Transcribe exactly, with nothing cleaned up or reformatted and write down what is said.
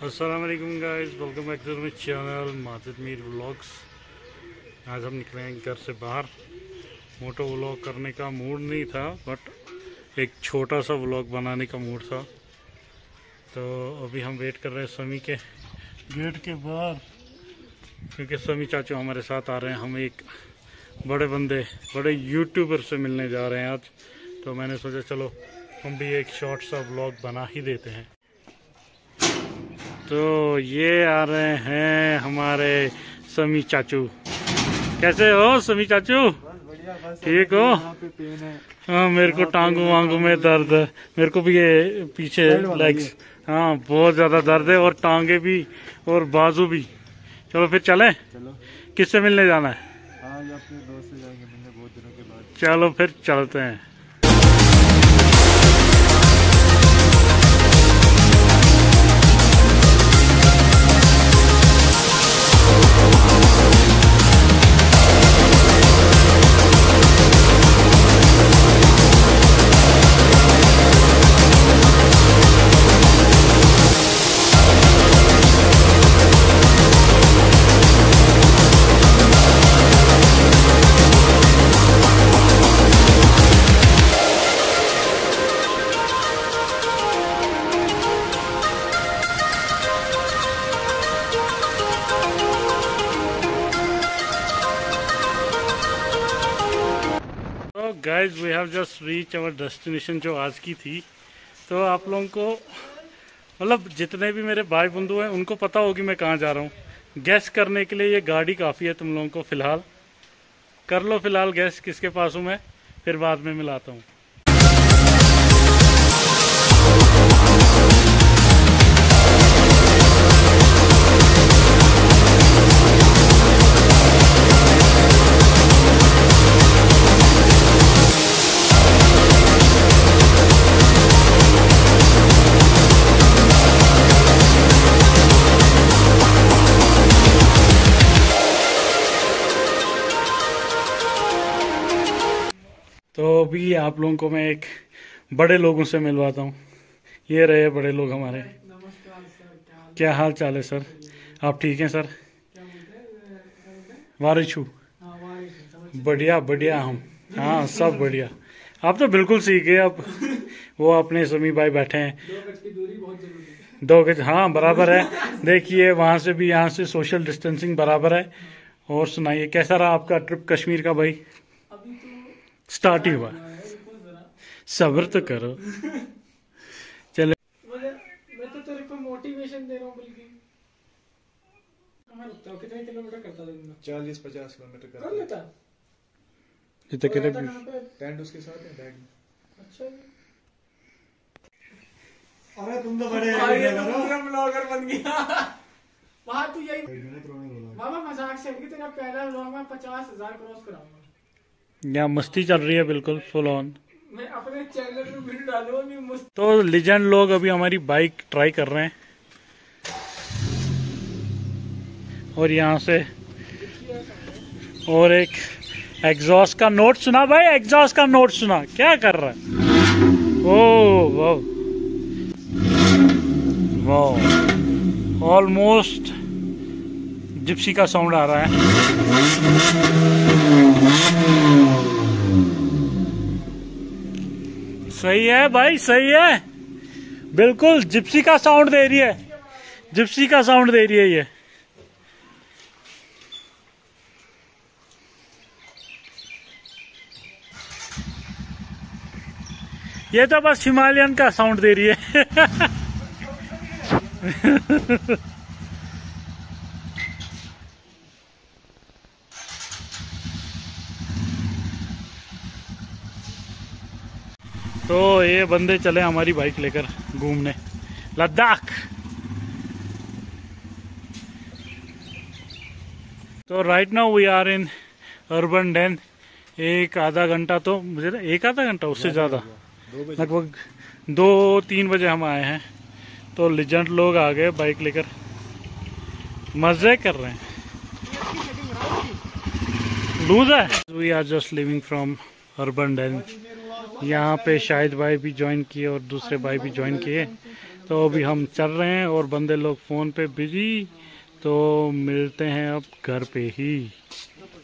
अस्सलाम वालेकुम guys, welcome back to my channel Majid Mir vlogs. आज हम निकले हैं घर से बाहर। मोटो व्लॉग करने का मूड नहीं था, बट एक छोटा सा व्लॉग बनाने का मूड था। तो अभी हम वेट कर रहे हैं समी के गेट के बाहर, क्योंकि समी चाचू हमारे साथ आ रहे हैं। हम एक बड़े बंदे, बड़े यूट्यूबर से मिलने जा रहे हैं आज। तो मैंने सोचा चलो हम भी एक शॉर्ट सा व्लॉग बना ही देते हैं। तो ये आ रहे हैं हमारे समी चाचू। कैसे हो समी चाचू? ठीक हो? हाँ, मेरे को टांगों वांगों में दर्द है। मेरे को भी ये पीछे लेग्स, हाँ बहुत ज्यादा दर्द है, और टांगे भी और बाजू भी। चलो फिर चलें। चलो। किससे मिलने जाना है? आज अपने दोस्त से जाएंगे मिलने बहुत दिनों के बाद। चलो फिर चलते हैं। Guys we have just reach our destination, जो आज की थी। तो आप लोगों को, मतलब जितने भी मेरे भाई बंधु हैं, उनको पता होगी मैं कहाँ जा रहा हूँ। गैस करने के लिए ये गाड़ी काफ़ी है तुम लोगों को। फ़िलहाल कर लो फ़िलहाल गैस किसके पास हूँ मैं, फिर बाद में मिलाता हूँ। तो अभी आप लोगों को मैं एक बड़े लोगों से मिलवाता हूँ। ये रहे बड़े लोग हमारे। नमस्कार सर, क्या हाल चाल है सर? आप ठीक हैं सर? क्या बोलते हैं? वारिशू हाँ, वारिश। बढ़िया बढ़िया। हम हाँ सब बढ़िया। आप तो बिल्कुल सीख गए। अब वो अपने समी भाई बैठे हैं। दो गज की दूरी बहुत जरूरी है। दो गज, हाँ बराबर है। देखिए वहाँ से भी यहाँ से सोशल डिस्टेंसिंग बराबर है। और सुनाइए कैसा रहा आपका ट्रिप कश्मीर का भाई? अभी तो स्टार्ट ही हुआ, जरा सब्र तो करो। चलो मुझे, मैं तो तेरे को मोटिवेशन दे रहा हूँ बल्कि। कहाँ रुकता हूँ? कितने किलोमीटर करता दिन में? चालीस पचास किलोमीटर कर का लेता? जितने और कहते रहता कहाँ पे? टेंट उसके साथ है बैग में। अच्छा जी। अरे तुम तो बड़े भाई ये तो पूरा ब्लॉगर बन गया। वहाँ तू यही बोला। बाबा मजाक से कि तेरा पहला व्लॉग में पचास हजार क्रॉस कराऊंगा। यहाँ मस्ती चल रही है बिल्कुल फुल ऑन। मैं अपने चैनल में वीडियो डालूंगा भी मस्त। तो लीजेंड लोग अभी हमारी बाइक ट्राई कर रहे हैं, और यहाँ से और एक एग्जॉस्ट का नोट सुना भाई। एग्जॉस्ट का नोट सुना, क्या कर रहा है? ओ वाह वाह, ऑलमोस्ट जिप्सी का साउंड आ रहा है। सही है भाई, सही है, बिल्कुल जिप्सी का साउंड दे रही है। जिप्सी का साउंड दे रही है ये। ये तो बस हिमालयन का साउंड दे रही है। तो ये बंदे चले हमारी बाइक लेकर घूमने लद्दाख। तो right now we are in urban den. एक आधा घंटा, तो मुझे एक आधा घंटा उससे ज़्यादा, लगभग दो तीन बजे हम आए हैं। तो लीजेंड लोग आ गए बाइक लेकर, मजे कर रहे हैं। लूज है। We are just living from urban den. यहाँ पे शाहिद भाई भी ज्वाइन किए और दूसरे भाई भी ज्वाइन किए। तो अभी हम चल रहे हैं और बंदे लोग फ़ोन पे बिजी, तो मिलते हैं अब घर पे ही।